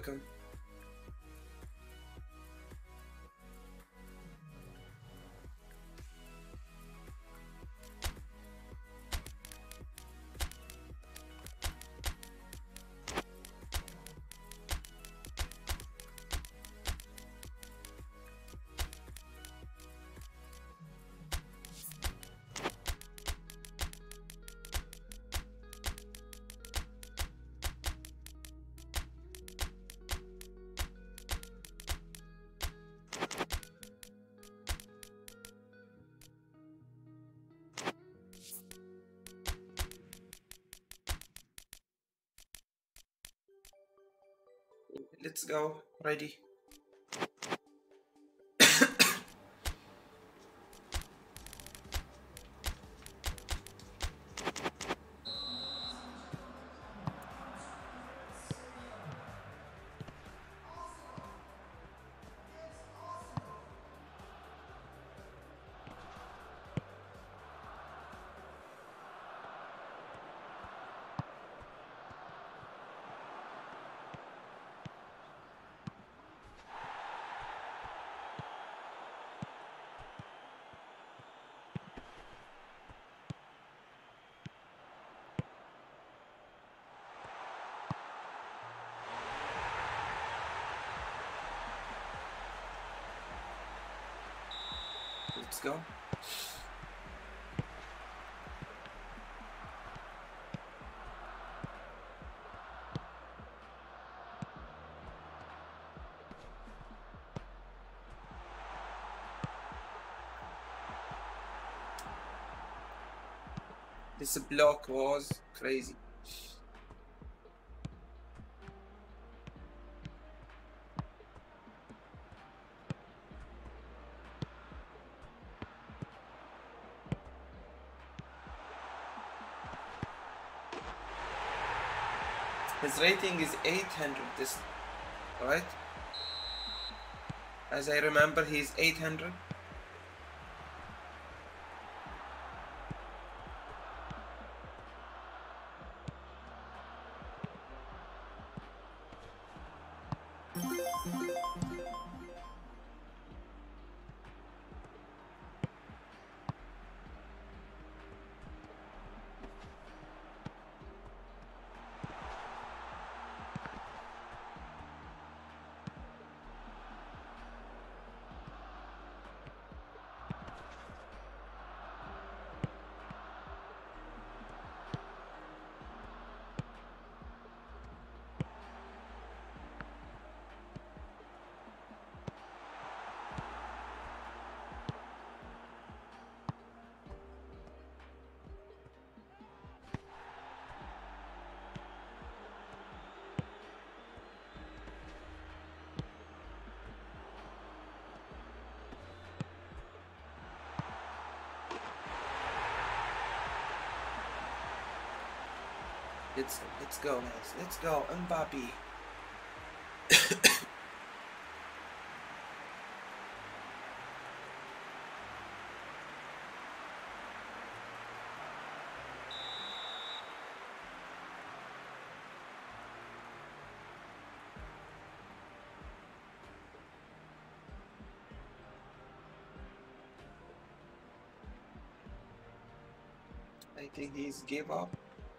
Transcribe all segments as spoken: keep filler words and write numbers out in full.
welcome. Let's go. Ready. Let's go. This block was crazy. His rating is eight hundred, this, right? As I remember, he's eight hundred. Let's let's go, guys. Let's go, Mbappe. I think he's gave up.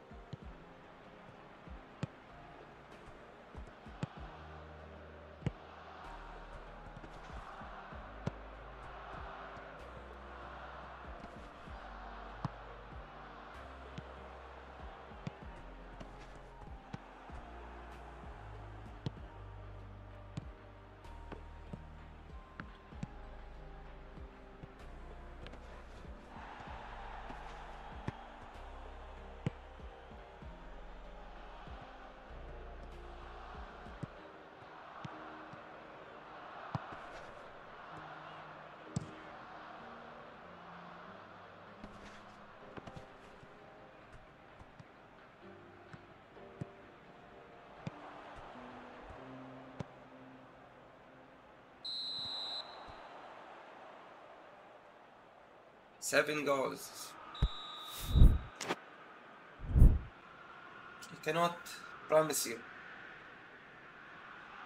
Seven goals. I cannot promise you.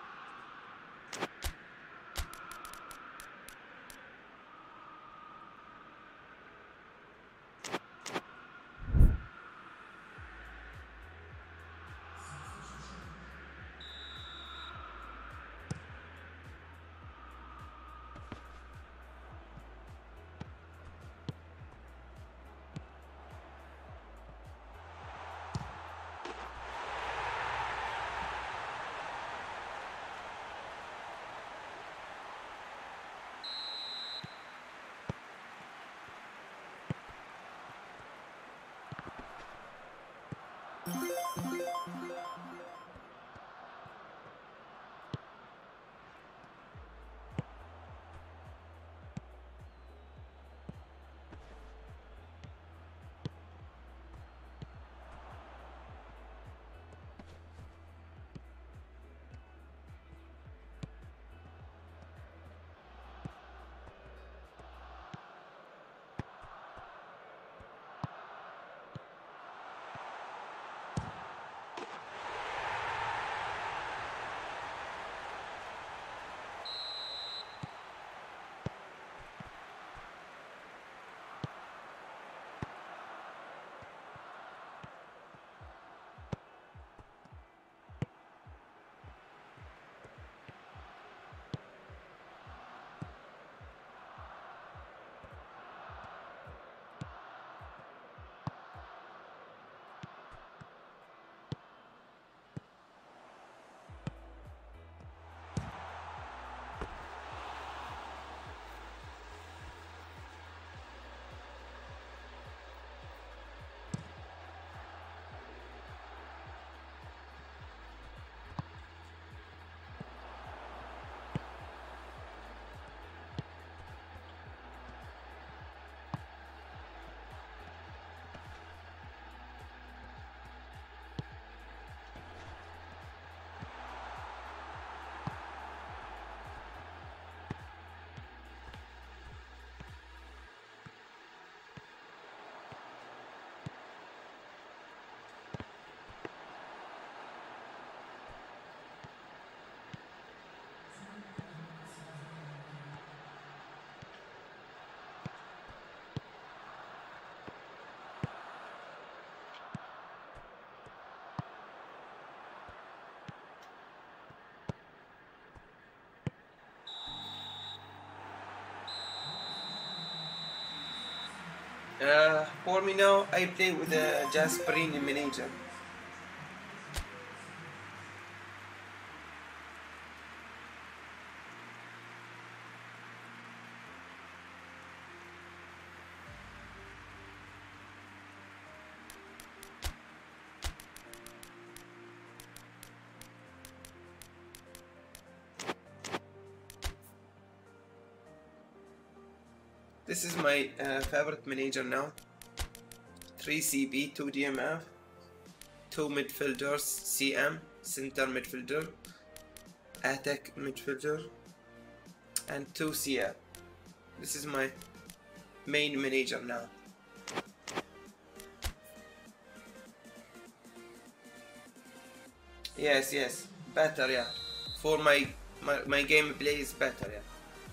Uh, for me now, I play with the Jasperini manager. This is my uh, favorite manager now. three C B, two D M F, two midfielders, C M, center midfielder, attack midfielder, and two C F. This is my main manager now. Yes, yes, better, yeah. For my my, my gameplay is better, yeah.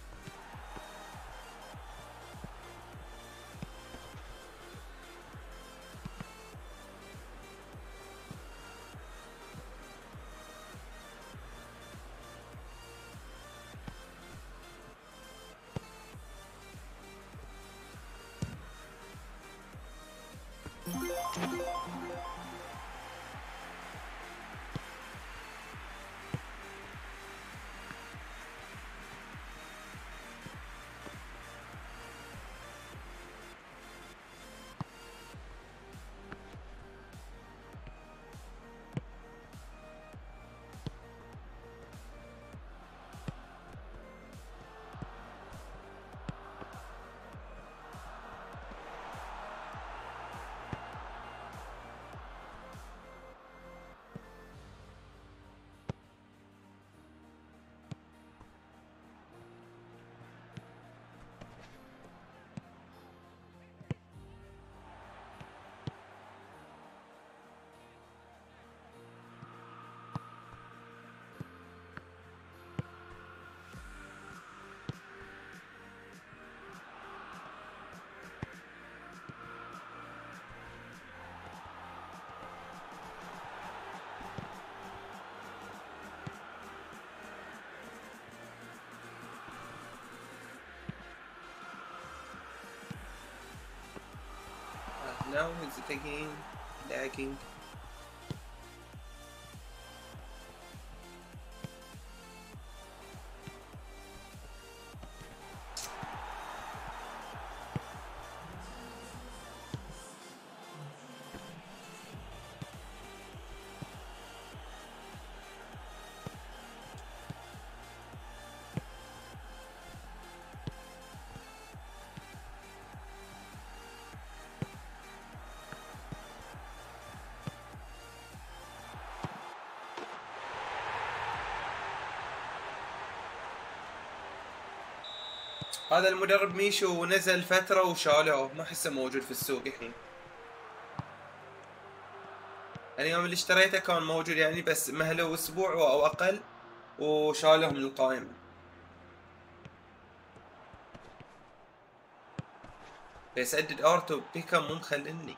Now is it again lagging? هذا المدرب ميشو نزل فترة وشالوه، ما احسه موجود في السوق الحين. اليوم اللي اشتريته كان موجود يعني، بس مهله اسبوع او اقل وشالوه من القائمة. بيسدد ارتو بيكا مو مخلني.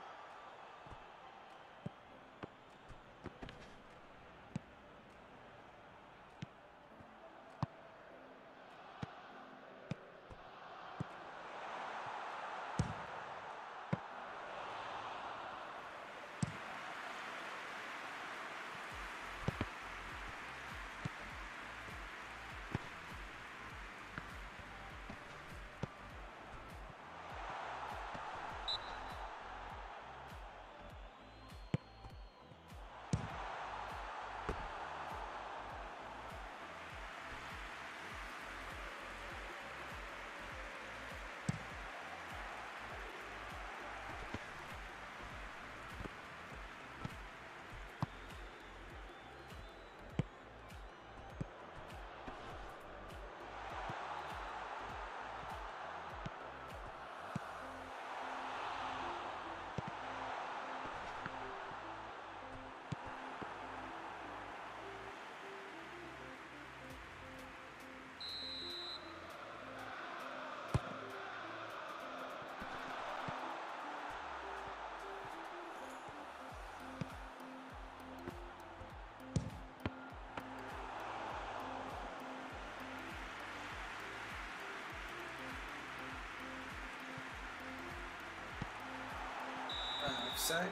اوفسايد.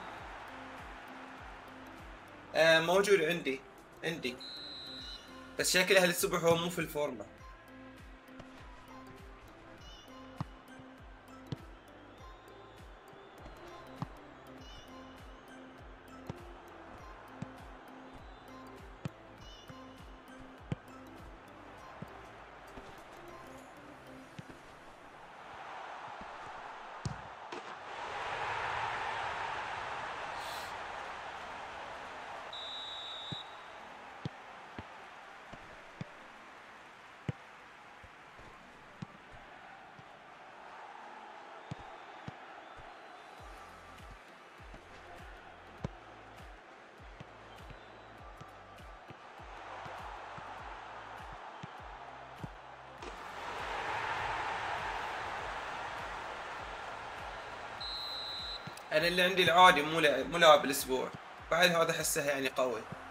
آه موجود عندي عندي بس شكله هالصبح هو مو في الفورمة. انا اللي عندي العادي مو مو لاعب الاسبوع، بعد هذا احسه يعني قوي.